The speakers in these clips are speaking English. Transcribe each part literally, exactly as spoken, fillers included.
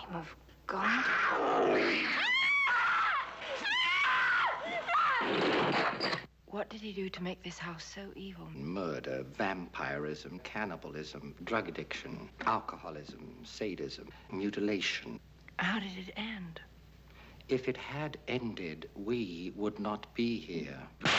name of God? What did he do to make this house so evil? Murder, vampirism, cannibalism, drug addiction, alcoholism, sadism, mutilation. How did it end? If it had ended, we would not be here.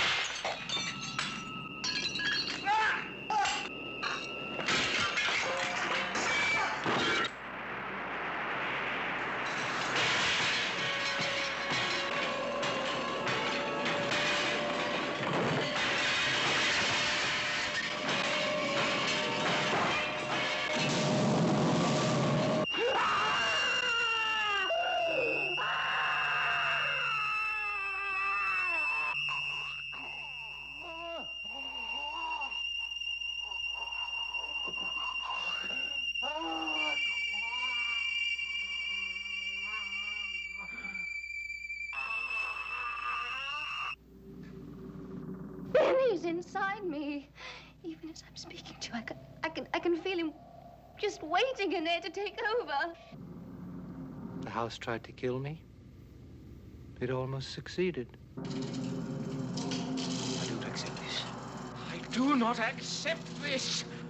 He's inside me. Even as I'm speaking to you, I can, I can, I can feel him just waiting in there to take over. The house tried to kill me. It almost succeeded. I don't accept this. I do not accept this.